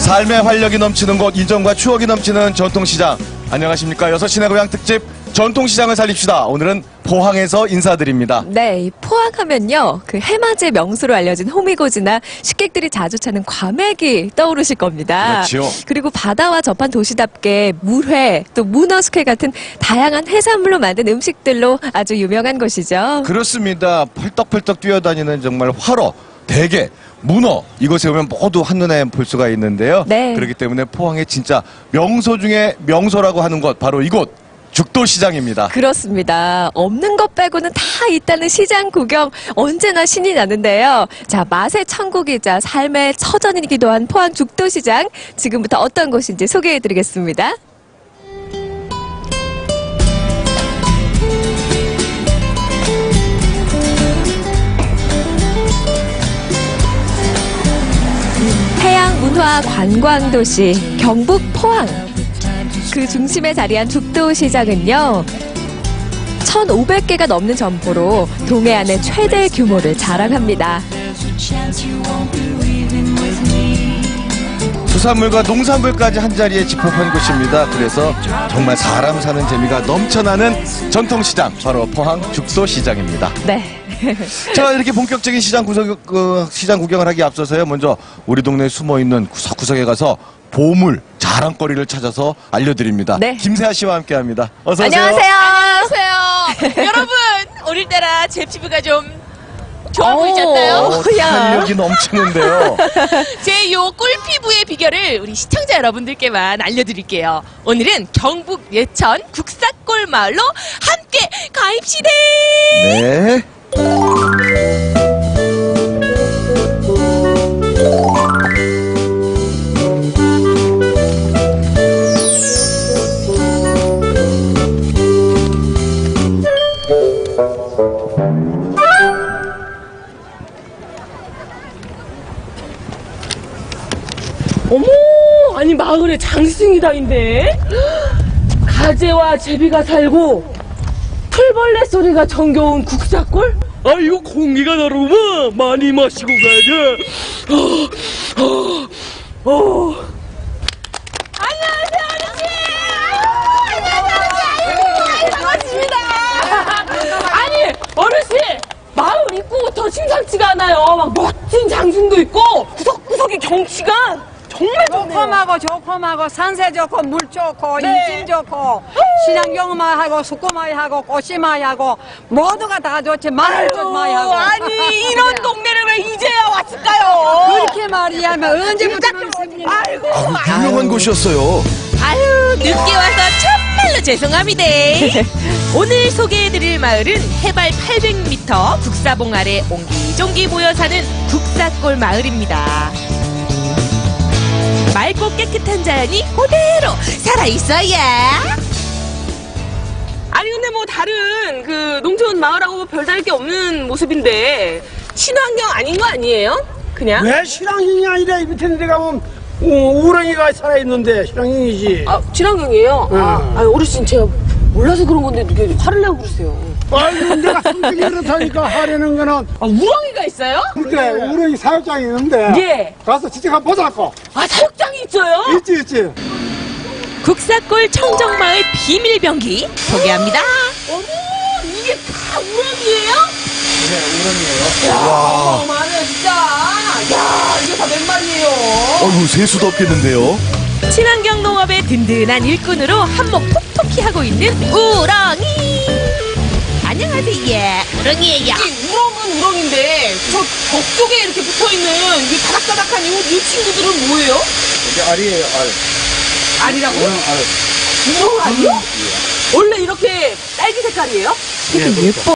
삶의 활력이 넘치는 곳, 인정과 추억이 넘치는 전통시장. 안녕하십니까. 6시내 고향 특집 전통시장을 살립시다. 오늘은 포항에서 인사드립니다. 네, 포항하면요, 그 해맞이의 명소로 알려진 호미곶이나 식객들이 자주 찾는 과메기 떠오르실 겁니다. 그렇죠. 그리고 바다와 접한 도시답게 물회, 또 문어숙회 같은 다양한 해산물로 만든 음식들로 아주 유명한 곳이죠. 그렇습니다. 펄떡펄떡 뛰어다니는 정말 화로, 대게, 문어, 이곳에 오면 모두 한눈에 볼 수가 있는데요. 네. 그렇기 때문에 포항의 진짜 명소 중에 명소라고 하는 곳, 바로 이곳 죽도시장입니다. 그렇습니다. 없는 것 빼고는 다 있다는 시장 구경 언제나 신이 나는데요. 자, 맛의 천국이자 삶의 터전이기도 한 포항 죽도시장, 지금부터 어떤 곳인지 소개해드리겠습니다. 해양 문화 관광도시 경북 포항. 그 중심에 자리한 죽도시장은요, 1,500개가 넘는 점포로 동해안의 최대 규모를 자랑합니다. 수산물과 농산물까지 한자리에 집합한 곳입니다. 그래서 정말 사람 사는 재미가 넘쳐나는 전통시장, 바로 포항 죽도시장입니다. 네. 자, 이렇게 본격적인 시장 구경을 하기 앞서서요, 먼저 우리 동네에 숨어있는 구석구석에 가서 보물, 자랑거리를 찾아서 알려드립니다. 네. 김세아 씨와 함께합니다. 어서 오세요. 안녕하세요. 안녕하세요. 여러분, 오늘따라 제 피부가 좀 좋아 보이지 않나요? 탄력이 넘치는데요. 제 요 꿀피부의 비결을 우리 시청자 여러분들께만 알려드릴게요. 오늘은 경북 예천 국사골 마을로 함께 가입시대. 네. 어머, 아니 마을에 장승이 다인데 가재와 제비가 살고 풀벌레 소리가 정겨운 국사골? 아이고 공기가 다르구만. 많이 마시고 가자. 안녕하세요, 어르신. 반갑습니다. 아니, 어르신, 마을 입구부터 심상치가 않아요. 막 멋진 장승도 있고 구석구석의 경치가 정말 좋네요. 좋고 산세 좋고 물 좋고 네. 인심 좋고 시장 경험만 하고 숙고마이 하고 꽃시마이 하고 모두가 다 좋지 마늘 좀 많이 하고. 아니 이런 동네를 왜 이제야 왔을까요? 그렇게 말이야면 언제부터 아이고 유명한 곳이었어요. 아유 늦게 와서 참말로 죄송합니다. 오늘 소개해드릴 마을은 해발 800m 국사봉 아래 옹기종기 모여 사는 국사골 마을입니다. 맑고 깨끗한 자연이 그대로 살아있어야. 아니 근데 뭐 다른 그 농촌 마을하고 별다를 게 없는 모습인데 친환경 아닌 거 아니에요? 그냥? 왜 실황형이 아니라 이 밑에 내려가면 우렁이가 살아있는데 실황형이지. 아 친환경이에요? 아 어르신 제가 몰라서 그런 건데 이렇게 화를 내고 그러세요. 아이고 내가 성격이 그렇다니까 하려는 거는. 아 우렁이가 있어요? 그래 우렁이 사육장이 있는데 예. 가서 직접 한번 보자고. 아 사육장이 있어요? 있지. 국사골 청정마을 비밀병기 소개합니다. 어머 이게 다 우렁이에요? 네 우렁이에요. 와 많아요 진짜. 야 이게 다 몇 마리예요? 어이구, 세수도 없겠는데요. 친환경 농업의 든든한 일꾼으로 한몫 톡톡히 하고 있는 우렁이. 안녕하세요. 우렁이에요. 이 우렁은 우렁인데 저 쪽에 이렇게 붙어있는 이 다닥다닥한 이 친구들은 뭐예요? 이게 알이에요 알. 알이라고요? 우렁 알이요? 원래 이렇게 딸기 색깔이에요? 예, 예뻐.